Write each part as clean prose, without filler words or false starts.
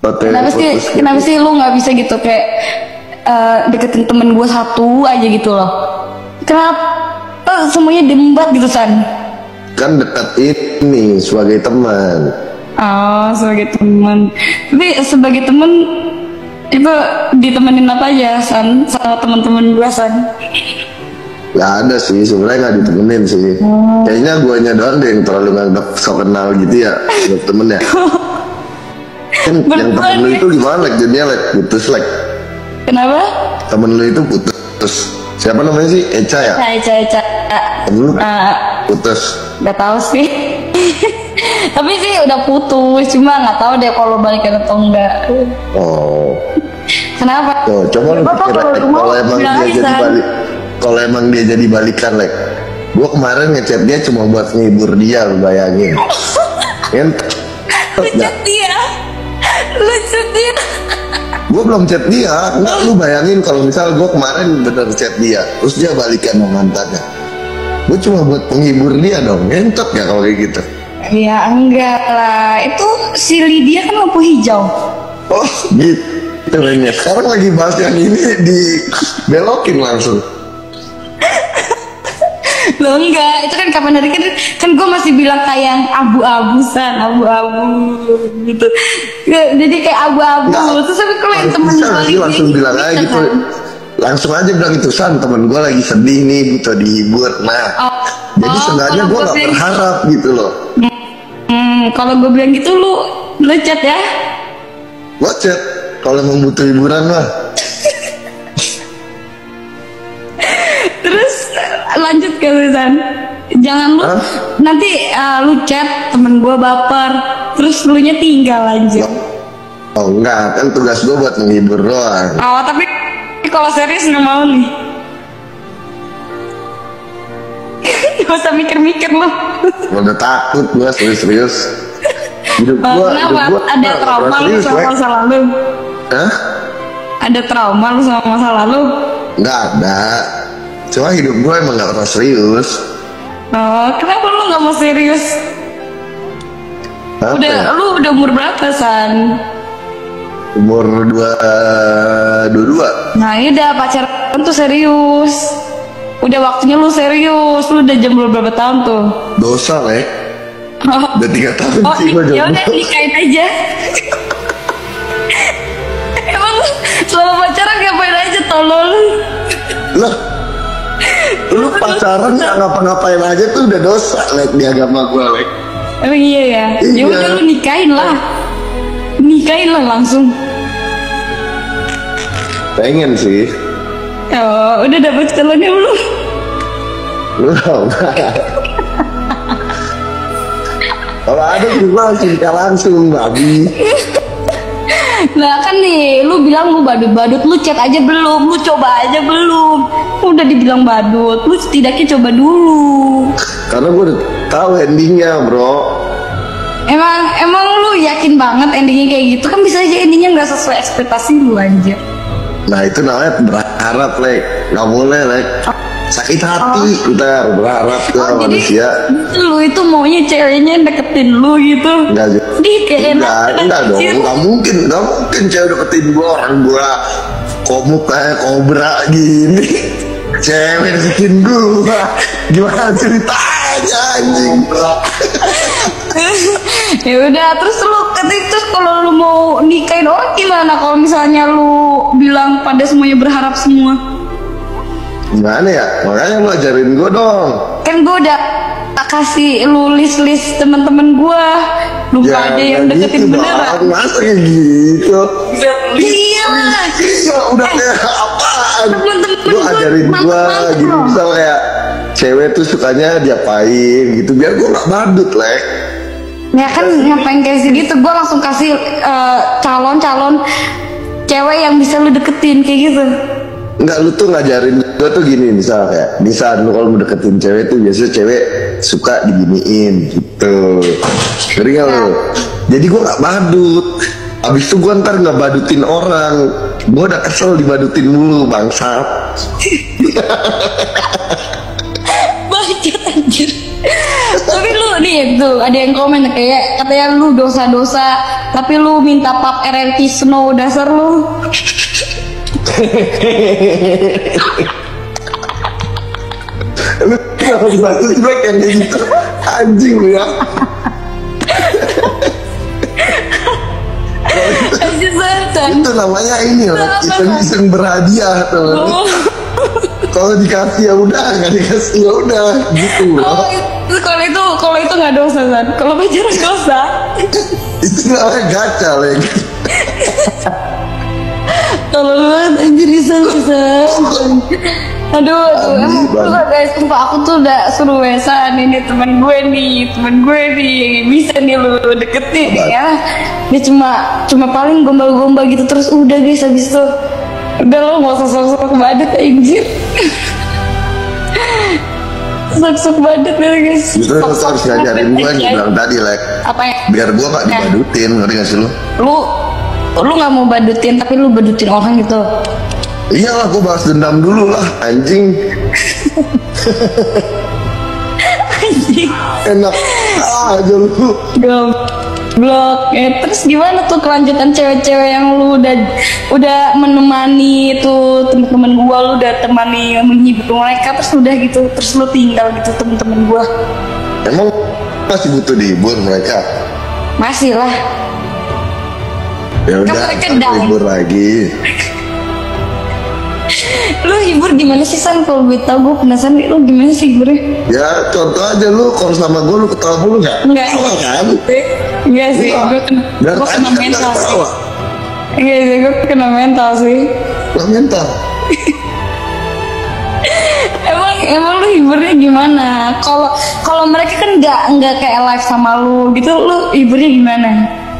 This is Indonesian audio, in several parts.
Kenapa sih lu nggak bisa gitu kayak deketin temen gue satu aja gitu loh? Kenapa semuanya diembat gitu San? Kan dekat ini sebagai teman. Oh, sebagai teman. Tapi sebagai teman itu ditemenin apa aja San sama teman-teman gue San? Gak ada sih, sebenarnya nggak ditemenin sih. Kayaknya guanya doang deh yang terlalu nganggap sok kenal gitu ya buat temennya. Kan yang temen lu itu gimana jadinya putus Kenapa? Temen lu itu putus. Siapa namanya sih? Eca ya? Eca. Temen lu putus. Gak tahu sih. Tapi sih udah putus, cuma nggak tahu deh kalau balikan atau enggak. Oh. Kenapa? Tuh, coba lu pikir kalau emang dia jadi balikan gua kemarin ngechat dia cuma buat ngehibur dia, lu bayangin. Lu chat dia. Gue belum chat dia. Enggak, lu bayangin kalau misal gue kemarin bener chat dia terus dia balikan sama mantannya, gue cuma buat menghibur dia dong. Ngentot gak kalau kayak gitu? Ya enggak lah, itu si Lydia kan lampu hijau. Oh gitu mainnya. Sekarang lagi bahas yang ini dibelokin langsung. Loh enggak, itu kan kapan hari kan gue masih bilang kayak yang abu-abu San, abu-abu gitu. Jadi kayak abu-abu. Terus tapi kalau yang temen gue langsung bilang aja gitu. Langsung aja bilang itu, San, temen gue lagi sedih nih, butuh dihibur. Nah, jadi sebenarnya gue gak berharap gitu loh. Kalau gue bilang gitu lu chat ya? Gue chat kalau emang butuh hiburan mah. Terus lanjut ke San. Jangan lu nanti lu chat temen gue baper, terus lu nya tinggal lanjut. Oh enggak, kan tugas gue buat menghibur doang. Oh tapi kalau serius nggak mau nih. Gak usah mikir-mikir lu. Udah takut gue serius. Kenapa? Ada trauma lu sama masa lalu? Hah? Ada trauma lu sama masa lalu? Nggak ada. Cuma hidup gue emang gak pernah serius. Oh, kenapa lu gak mau serius? Lu udah umur berapa San? Umur 22. Nah iya udah pacaran tuh serius. Udah waktunya lu serius. Lu udah jomblo berapa tahun tuh? Dosa udah 3 tahun sih gue jomblo. Ya udah nikahin aja. Emang selama pacaran ngapain aja tolol? Lah, lu pacaran gak ngapa-ngapain aja tuh udah dosa di agama gue Emang iya ya? Ya udah lu nikahin lah. Nikahin lah langsung. Pengen sih. Oh, udah dapet calonnya belum? Belum. Kalau ada juga langsung babi. Nah kan nih, lu bilang lu badut-badut, lu chat aja belum, lu coba aja belum. Udah dibilang badut, lu setidaknya coba dulu. Karena gue udah tahu endingnya bro. Emang lu yakin banget endingnya kayak gitu? Kan bisa aja endingnya nggak sesuai ekspektasi lu anjir. Nah itu namanya berharap nggak boleh sakit hati kita berharap ke manusia. Lu itu maunya ceweknya deketin lu gitu? Enggak dong, nggak mungkin cewek deketin gua, orang gua komuk kayak kobra gini. Cewek deketin gua, gimana ceritanya anjing? Ya udah, terus kalau lu mau nikahin orang gimana? Kalau misalnya lu bilang pada semuanya berharap semua, gimana ya? Makanya lu ajarin gue dong. Kan gue udah kasih lu list teman-teman gue, lu gak ada yang deketin gitu beneran. Masa kayak gitu? Iya udah kayak apaan? Temen-temen Lu ajarin gue gitu, misal kayak cewek tuh sukanya diapain gitu, biar gue gak badut Ya kan ngapain kayak gitu, gue langsung kasih calon-calon cewek yang bisa lu deketin kayak gitu. Enggak, lu tuh ngajarin gue tuh gini, misal lu kalau mau deketin cewek tuh biasanya cewek suka diginiin gitu. Ngerti gak lu? Jadi gue gak badut. Abis itu gue ntar gak badutin orang. Gue udah kesel dibadutin mulu, bangsat. Bacot anjir. Tapi lu nih tuh ada yang komen kayak katanya lu dosa-dosa, tapi lu minta pap RRT Snow, dasar lu. Lu kenapa dibalas juga kayak gitu? Anjing lu ya. Itu namanya ini lah, iseng-iseng berhadiah tuh. Kalau dikasih ya udah, nggak dikasih ya udah, gitu. Kalau itu nggak dosa kan? Kalau pacaran dosa. Itu namanya gacha lagi. Kalau lu anjir iseng. Aduh, emang tuh guys, sumpah aku tuh udah suruh wesan ini teman gue nih, bisa nih lu deketin ya. Dia cuma paling gombal-gombal gitu terus udah guys, habis itu udah lo nggak usah sok-sok badut anjir. Sok-sok badut ya guys. Justru lu harus ngajarin gue yang bilang tadi like. Apa ya? Biar gue gak dibadutin, ngerti gak sih lu? Lu nggak mau badutin tapi lu badutin orang gitu. Iyalah, gue balas dendam dulu lah, anjing. Anjing. Enak aja lu. Goblok. Terus gimana tuh kelanjutan cewek-cewek yang lu udah menemani tuh temen-temen gua, lu udah temani menghibur mereka terus udah gitu, terus lu tinggal gitu temen-temen gua. Emang masih butuh dihibur mereka? Masih lah. Ya udah, hibur lagi. Lu hibur gimana sih San? Kalau gue tau, gue penasaran lu gimana sih hiburnya? Ya contoh aja lu kalau sama gue lu ketawa mulu gak? Enggak. Ketawa kan? Enggak sih, gue kena mental sih. Enggak sih, gue kena mental sih. Kena mental? Emang lu hiburnya gimana? Kalau mereka kan nggak kayak live sama lu gitu, lu hiburnya gimana?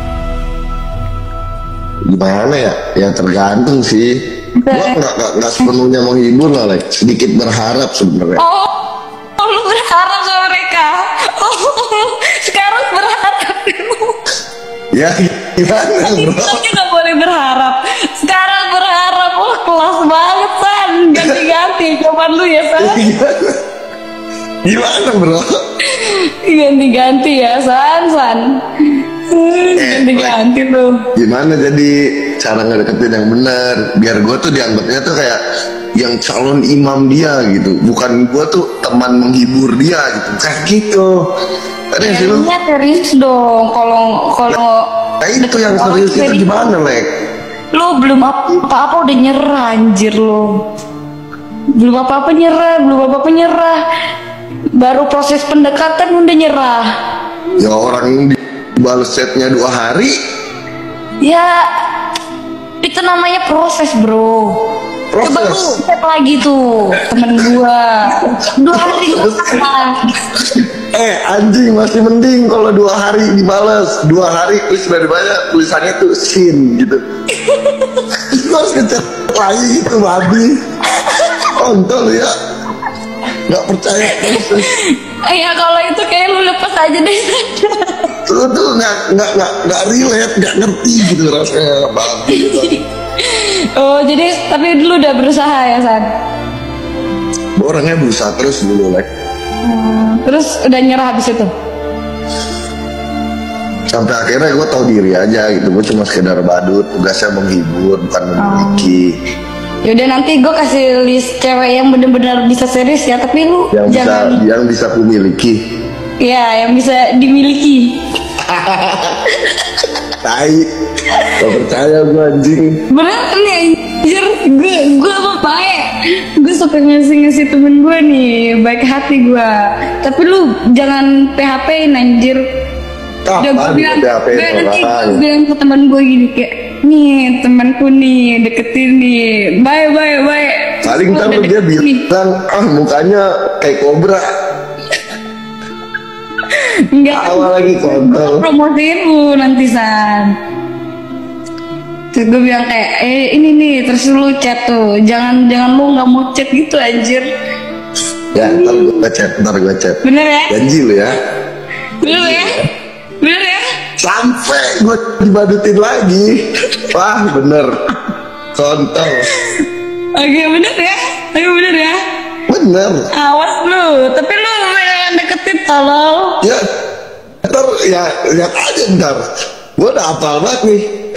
Gimana ya? Ya tergantung sih. Gue nggak sepenuhnya menghibur lah, like. Sedikit berharap sebenarnya. Oh, lu berharap sama mereka? Oh, sekarang berharap dulu. Ya gimana bro? Kita nggak boleh berharap. Sekarang berharap, kelas banget San. Ganti-ganti, jawaban lu ya San. Gimana bro? Ganti-ganti ya San. Ganti-ganti tuh. Gimana jadi cara ngedeketin yang benar biar gue tuh dianggapnya tuh kayak yang calon imam dia gitu, bukan gue tuh teman menghibur dia gitu, kayak gitu. Ada sih lu? Serius dong. Kalau nah itu yang serius itu gimana Lek? Lu belum apa-apa udah nyerah anjir lu. Belum apa-apa nyerah. Baru proses pendekatan udah nyerah. Ya orang dibalas chatnya 2 hari. Ya itu namanya proses bro. Coba lu chat lagi tuh temen gua 2 hari apa? Anjing masih mending kalau 2 hari dibales. 2 hari tulis dari banyak tulisannya tuh sin gitu. Lu harus ngechat lagi gitu babi. Kontol ya. Nggak percaya proses. Ya kalau itu kayak lu lepas aja deh. Tuh nggak relate, nggak ngerti gitu rasanya babi. Oh jadi tapi lu udah berusaha ya San? Orangnya berusaha terus dulu Lek. Terus udah nyerah habis itu? Sampai akhirnya gue tahu diri aja gitu, gue cuma sekedar badut, tugasnya menghibur bukan memiliki. Yaudah nanti gue kasih list cewek yang benar-benar bisa serius ya, tapi lu yang bisa ku miliki. Ya, yang bisa dimiliki. Tai, gak percaya gue anjing. Beneran nih anjir, gue apa baik. Gue suka ngasih temen gue nih, baik hati gue. Tapi lu jangan PHP-in anjir. Udah gue bilang ke temen gue gini kayak, nih temanku nih deketin nih, bye. Paling ntar dia bilang, mukanya kayak kobra. Enggak, awal lagi kontol. Promosiin lu nanti San. Terus gue bilang kayak, ini nih, terus lu chat tuh, jangan lu nggak mau chat gitu anjir. Ya, ntar gue chat. Bener ya? Janji lu ya. Bener ya? Sampai gue dibadutin lagi. Wah bener. Kontol. Oke bener ya? Bener. Awas lu. Tapi lu yang deketin Tit tolol. Ya ntar ya lihat aja ntar. Gue udah hafal banget nih.